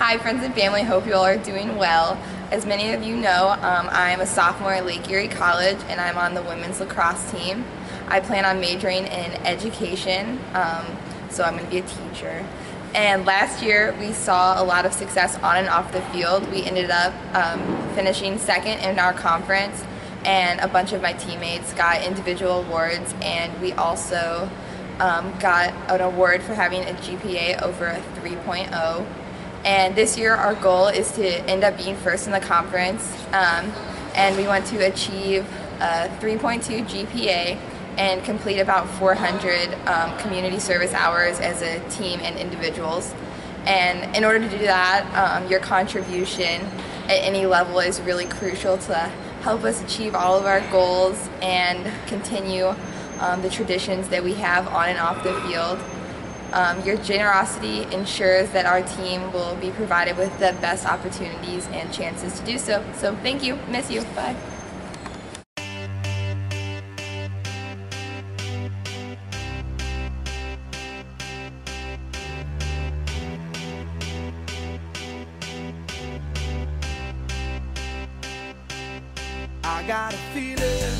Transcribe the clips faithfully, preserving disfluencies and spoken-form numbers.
Hi friends and family, hope you all are doing well. As many of you know, um, I'm a sophomore at Lake Erie College and I'm on the women's lacrosse team. I plan on majoring in education, um, so I'm going to be a teacher. And last year we saw a lot of success on and off the field. We ended up um, finishing second in our conference, and a bunch of my teammates got individual awards, and we also um, got an award for having a G P A over a three point oh. And this year our goal is to end up being first in the conference, um, and we want to achieve a three point two G P A and complete about four hundred um, community service hours as a team and individuals. And in order to do that, um, your contribution at any level is really crucial to help us achieve all of our goals and continue um, the traditions that we have on and off the field. Um, your generosity ensures that our team will be provided with the best opportunities and chances to do so. So thank you. Miss you. Bye. I got a feeling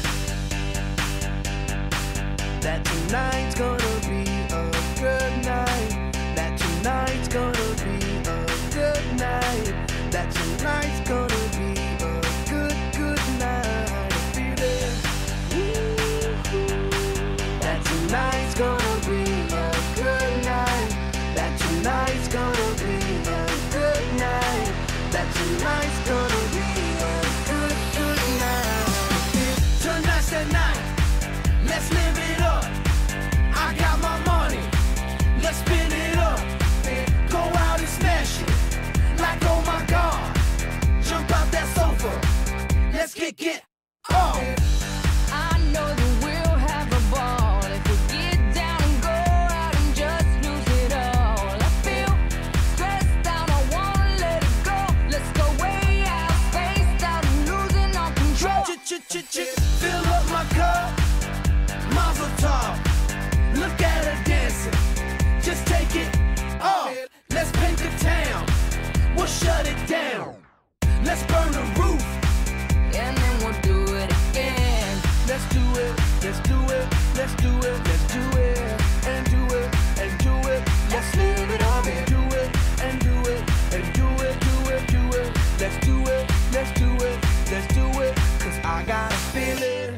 that tonight's gonna be a good night. That tonight's gonna be a good night. That tonight's gonna be a good, good night. A feeling ooh, that tonight's gonna be a good night. That tonight's gonna be a good night. That tonight's gonna be a good, good night. Tonight's the night. Let's live it up. I got my money. Let's spin it up. Go out and smash it. Like, oh my God. Jump out that sofa. Let's get get on. I know that we'll have a ball if we get down and go out and just lose it all. I feel stressed out, I wanna let it go. Let's go way out, spaced out, and losing all control. Ch-ch-ch-ch, fill up my cup. Mazel tov. Look at her dancing. Just take it off. Let's paint the town. We'll shut it down. Let's burn the roof. And then we'll do it again. Let's do it. Let's do it. Let's do it. Let's do it. And do it. And do it. Let's live it up and do it. And do it. And do it. Do it. Do it. Let's do it. Let's do it. Let's do it. Cause I got a feeling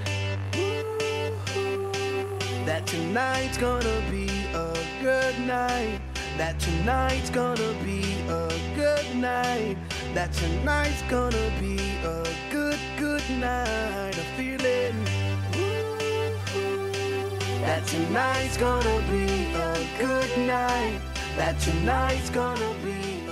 that tonight's gonna be a good night. That tonight's gonna be a good night. That tonight's gonna be a good, good night. A feeling that tonight's gonna be a good night. That tonight's gonna be